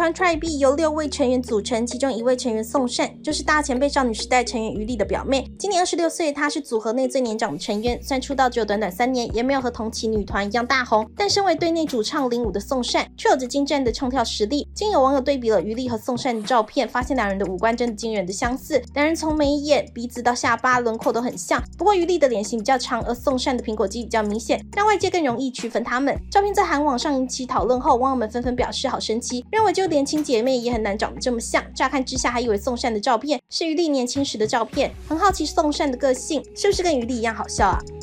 团 TRIBE 由6位成员组成，其中1位成员宋善就是大前辈少女时代成员于丽的表妹，今年26岁，她是组合内最年长的成员，虽然出道只有短短3年，也没有和同期女团一样大红，但身为队内主唱领舞的宋善，却有着精湛的唱跳实力。今有网友对比了于丽和宋善的照片，发现两人的五官真的惊人的相似，两人从眉眼、鼻子到下巴轮廓都很像，不过于丽的脸型比较长，而宋善的苹果肌比较明显，让外界更容易区分他们。照片在韩网上引起讨论后，网友们纷纷表示好神奇，认为就连亲姐妹也很难长得这么像。乍看之下还以为宋善的照片是于丽年轻时的照片，很好奇宋善的个性是不是跟于丽一样好笑啊？